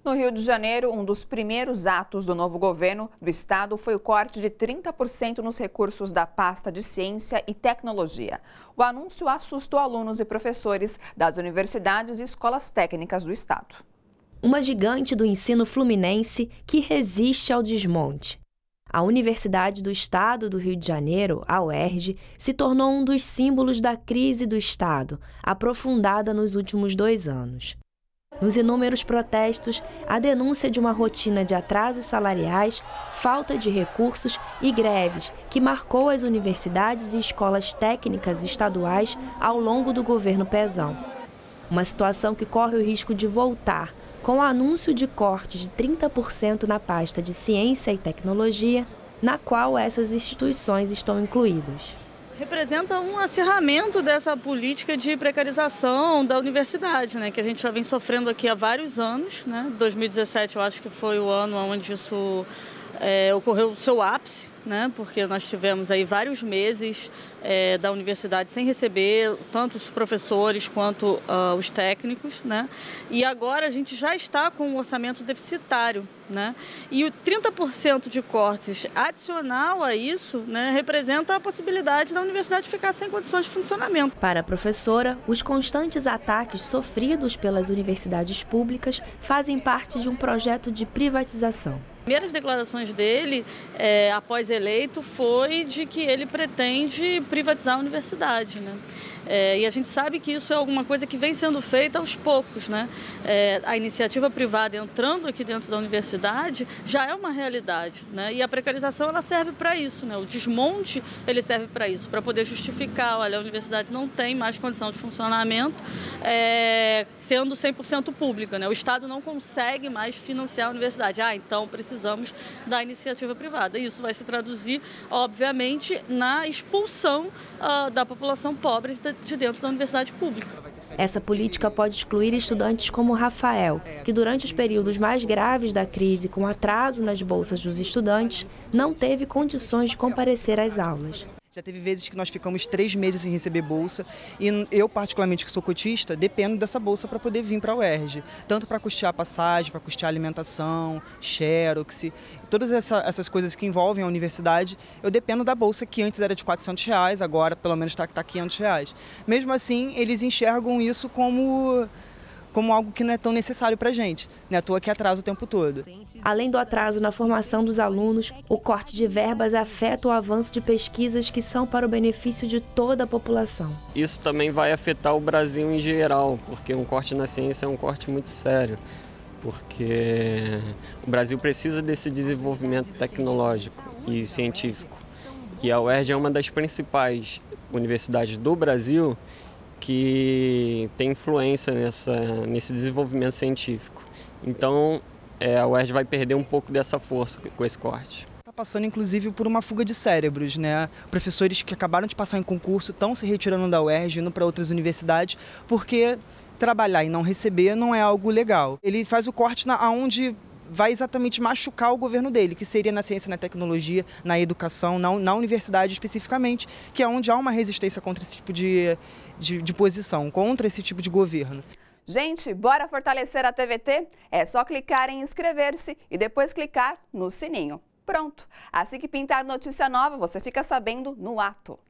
No Rio de Janeiro, um dos primeiros atos do novo governo do estado foi o corte de 30% nos recursos da pasta de Ciência e Tecnologia. O anúncio assustou alunos e professores das universidades e escolas técnicas do estado. Uma gigante do ensino fluminense que resiste ao desmonte. A Universidade do Estado do Rio de Janeiro, a UERJ, se tornou um dos símbolos da crise do Estado, aprofundada nos últimos 2 anos. Nos inúmeros protestos, a denúncia de uma rotina de atrasos salariais, falta de recursos e greves que marcou as universidades e escolas técnicas estaduais ao longo do governo Pezão. Uma situação que corre o risco de voltar com o anúncio de corte de 30% na pasta de Ciência e Tecnologia, na qual essas instituições estão incluídas. Representa um acirramento dessa política de precarização da universidade, né, que a gente já vem sofrendo aqui há vários anos. 2017 eu acho que foi o ano onde isso ocorreu o seu ápice, porque nós tivemos aí vários meses da universidade sem receber tanto os professores quanto os técnicos, e agora a gente já está com um orçamento deficitário, e o 30% de cortes adicional a isso, representa a possibilidade da universidade ficar sem condições de funcionamento. Para a professora, os constantes ataques sofridos pelas universidades públicas fazem parte de um projeto de privatização. As primeiras declarações dele, após eleito, foi de que ele pretende privatizar a universidade, e a gente sabe que isso é alguma coisa que vem sendo feita aos poucos, a iniciativa privada entrando aqui dentro da universidade já é uma realidade, e a precarização ela serve para isso, o desmonte ele serve para isso, para poder justificar, olha, a universidade não tem mais condição de funcionamento, sendo 100% pública, o Estado não consegue mais financiar a universidade, então precisamos da iniciativa privada. Isso vai se traduzir, obviamente, na expulsão da população pobre de dentro da universidade pública. Essa política pode excluir estudantes como Rafael, que durante os períodos mais graves da crise, com atraso nas bolsas dos estudantes, não teve condições de comparecer às aulas. Já teve vezes que nós ficamos 3 meses sem receber bolsa e eu, particularmente, que sou cotista, dependo dessa bolsa para poder vir para a UERJ. Tanto para custear passagem, para custear alimentação, xerox, todas essas coisas que envolvem a universidade, eu dependo da bolsa que antes era de R$400, agora pelo menos está R$500. Mesmo assim, eles enxergam isso como algo que não é tão necessário para a gente, à toa que atrasa o tempo todo. Além do atraso na formação dos alunos, o corte de verbas afeta o avanço de pesquisas que são para o benefício de toda a população. Isso também vai afetar o Brasil em geral, porque um corte na ciência é um corte muito sério, porque o Brasil precisa desse desenvolvimento tecnológico e científico. E a UERJ é uma das principais universidades do Brasil que tem influência nesse desenvolvimento científico. Então, a UERJ vai perder um pouco dessa força com esse corte. Está passando, inclusive, por uma fuga de cérebros, Professores que acabaram de passar em concurso estão se retirando da UERJ, indo para outras universidades, porque trabalhar e não receber não é algo legal. Ele faz o corte aonde vai exatamente machucar o governo dele, que seria na ciência e na tecnologia, na educação, na universidade especificamente, que é onde há uma resistência contra esse tipo de posição, contra esse tipo de governo. Gente, bora fortalecer a TVT? É só clicar em inscrever-se e depois clicar no sininho. Pronto! Assim que pintar notícia nova, você fica sabendo no ato.